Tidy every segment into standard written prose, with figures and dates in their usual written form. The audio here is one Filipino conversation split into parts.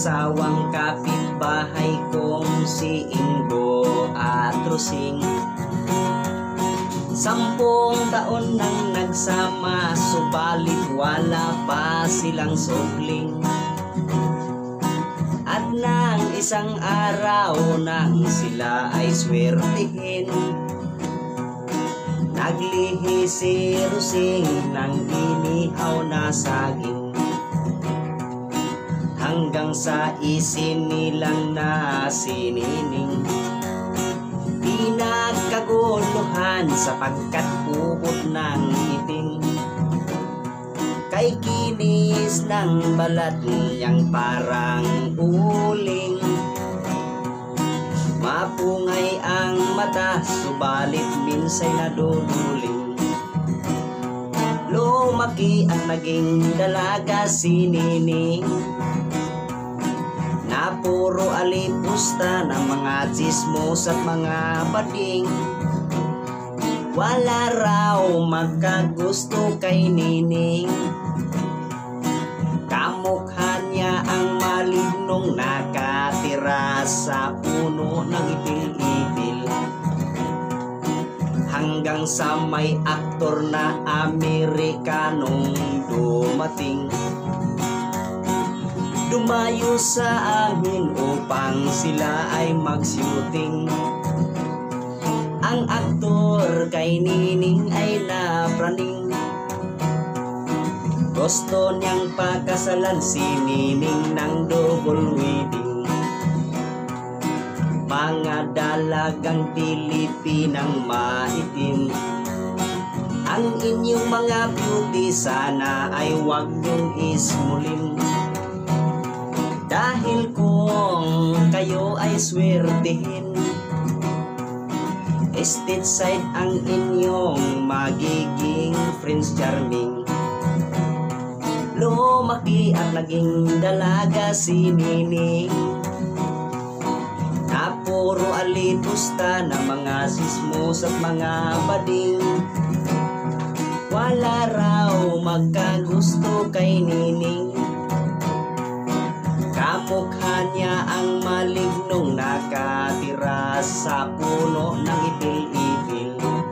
asawang kapitbahay kong si Ingo at Rusing. 10 taon nang nagsama, subalit wala pa silang sukling. At nang isang araw nang sila ay swertihin, naglihi si Rusing ng inihaw na saging, hanggang sa isinilang na sinining. Pinagkaguluhan sapagkat ubod ng itim, kay kinis ng balat niyang parang uling. Mapungay ang mata, subalit minsay naduduling. Lumaki ang naging dalaga si Nining, na puro alipusta ng mga tsismos at mga bading. Wala raw magkagusto kay Nining, kamukha niya ang malignong nakatira sa puno ng itil-itil. Hanggang sa may aktor na Amerikanong dumating, dumayo sa amin upang sila ay mag-shooting. Ang aktor kay Nining ay napraning, gusto niyang pakasalan si Nining ng double wedding. Mga dalagang Pilipinang maitim, ang inyong mga beauty sana ay huwag niyong ismulin. Dahil kung kayo ay swertihin, stateside ang inyong magiging Prince Charming. Lumaki at naging dalaga si Nining, na puro alipusta ng mga sismos at mga bading. Wala raw magkagusto kay Nining, kamukha niya ang malignong nakatira sa puno ng itil-itil.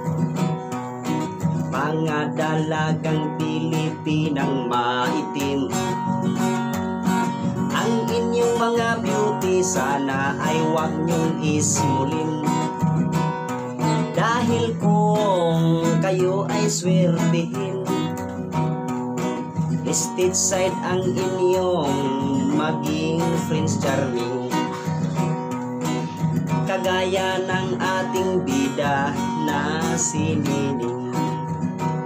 Mga dalagang Pilipinang maitim, ang inyong mga beauty sana ay huwag niyong ismulin. Dahil kung kayo ay swertihin, stateside ang inyong maging Prince Charming. Kagaya ng ating bida na si Nining,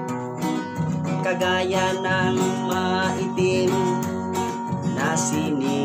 kagaya ng maitim na si Nining.